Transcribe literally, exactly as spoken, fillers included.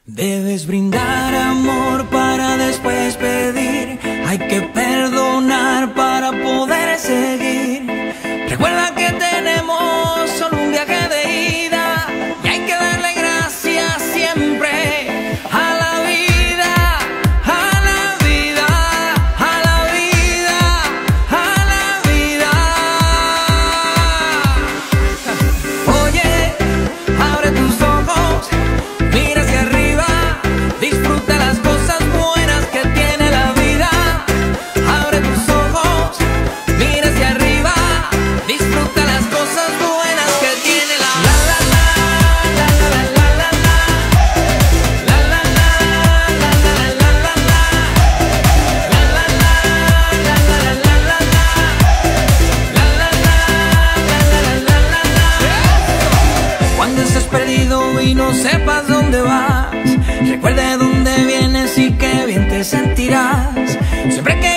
Debes brindar amor para después pedir. Hay que perdonar para poder seguir. Recuerda que tenemos solo un viaje de ida y hay que darle gracias siempre a la vida, a la vida, a la vida, a la vida. Oye, abre tus ojos, mira hacia arriba, disfruta las cosas buenas que tiene la vida. Abre tus ojos, mira hacia arriba, disfruta las cosas buenas que tiene la la la la la la la la la la la la la la la. Cuando estés perdido y no sepas dónde vas, recuerda de dónde vienes y qué bien te sentirás. Siempre que